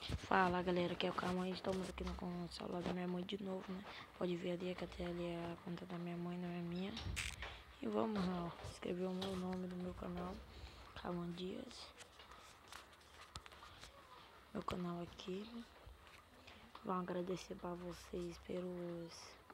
Fala galera, aqui é o Calma, estamos aqui no celular da minha mãe de novo, né? Pode ver ali que até ali é a conta da minha mãe, não é minha. E vamos lá, ó, escrever o meu nome do meu canal, Calma Dias. Meu canal aqui. Vamos agradecer para vocês pelos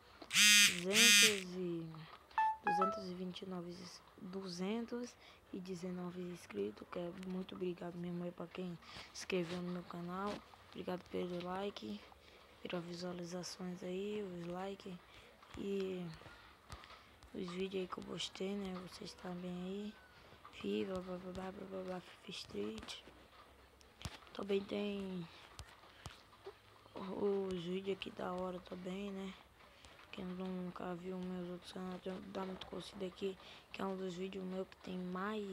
219 inscritos, que é muito obrigado mesmo aí para quem inscreveu no meu canal. Obrigado pelo like, pelas visualizações aí, os likes e os vídeos aí que eu postei, né? Vocês também aí. FIFA, FIFA Street. Também tem os vídeos aqui da hora também, né? Quem nunca viu meus outros canais, dá muito conhecido aqui, que é um dos vídeos meus que tem mais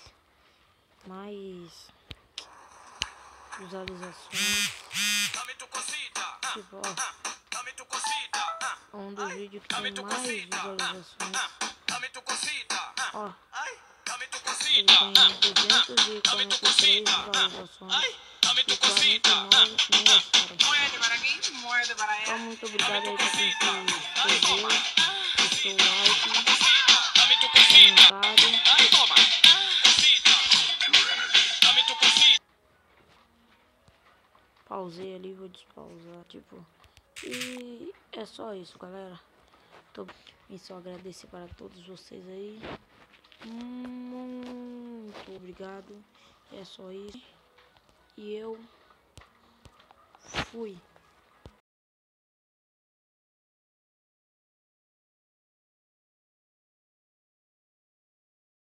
visualizações. Tipo, ó, um dos vídeos que tem mais visualizações. Ó, ele tem 243 visualizações e 49 me gostaram. Então, muito obrigado aí pra quem se inscreveu, deixou o like, comentário. Pausei ali, vou despausar, tipo. E é só isso, galera. E só agradecer para todos vocês aí. Muito obrigado. É só isso. E eu fui.